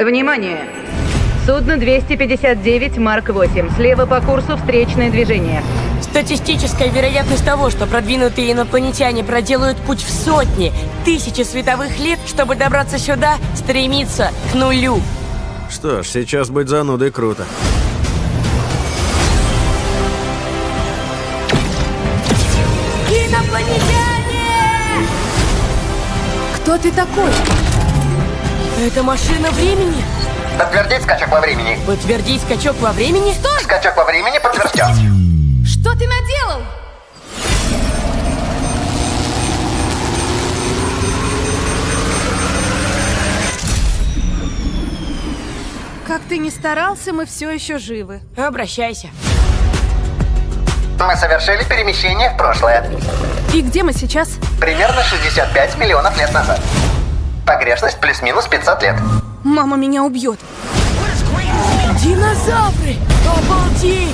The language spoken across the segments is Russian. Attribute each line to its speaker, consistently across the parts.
Speaker 1: Внимание! Судно 259 Марк 8. Слева по курсу встречное движение.
Speaker 2: Статистическая вероятность того, что продвинутые инопланетяне проделают путь в сотни, тысячи световых лет, чтобы добраться сюда, стремится к нулю.
Speaker 3: Что ж, сейчас быть занудой круто.
Speaker 2: Инопланетяне!
Speaker 4: Кто ты такой?
Speaker 2: Это машина времени?
Speaker 5: Подтвердить скачок во времени.
Speaker 2: Подтвердить скачок во времени?
Speaker 4: Стой!
Speaker 5: Скачок во времени подтвержден.
Speaker 4: Что ты наделал? Как ты ни старался, мы все еще живы.
Speaker 2: Обращайся.
Speaker 5: Мы совершили перемещение в прошлое.
Speaker 4: И где мы сейчас?
Speaker 5: Примерно 65 миллионов лет назад. Погрешность плюс-минус 500 лет.
Speaker 4: Мама меня убьет.
Speaker 2: Динозавры! Обалдеть!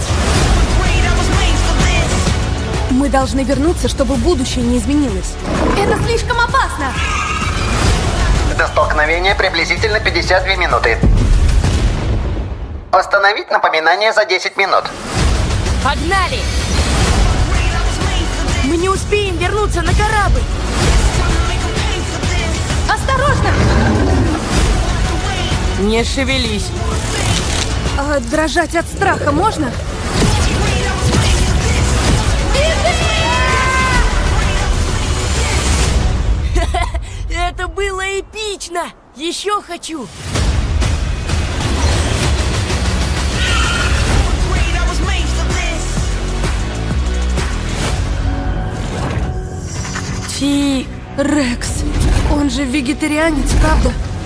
Speaker 4: Мы должны вернуться, чтобы будущее не изменилось. Это слишком опасно!
Speaker 5: До столкновения приблизительно 52 минуты. Восстановить напоминание за 10 минут.
Speaker 2: Погнали! Мы не успеем вернуться на корабль!
Speaker 4: Осторожно!
Speaker 2: Не шевелись.
Speaker 4: А дрожать от страха можно?
Speaker 2: Это было эпично! Еще хочу!
Speaker 4: Рекс, он же вегетарианец, правда?